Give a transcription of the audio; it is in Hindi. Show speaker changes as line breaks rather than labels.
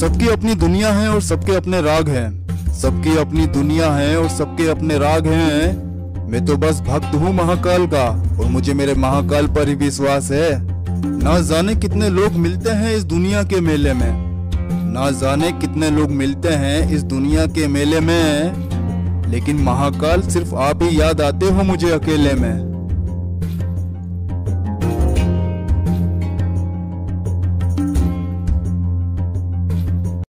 सबकी अपनी दुनिया है और सबके अपने राग हैं। सबकी अपनी दुनिया है और सबके अपने राग हैं। मैं तो बस भक्त हूँ महाकाल का और मुझे मेरे महाकाल पर ही विश्वास है। ना जाने कितने लोग मिलते हैं इस दुनिया के मेले में, ना जाने कितने लोग मिलते हैं इस दुनिया के मेले में, लेकिन महाकाल सिर्फ आप ही याद आते हो मुझे अकेले में।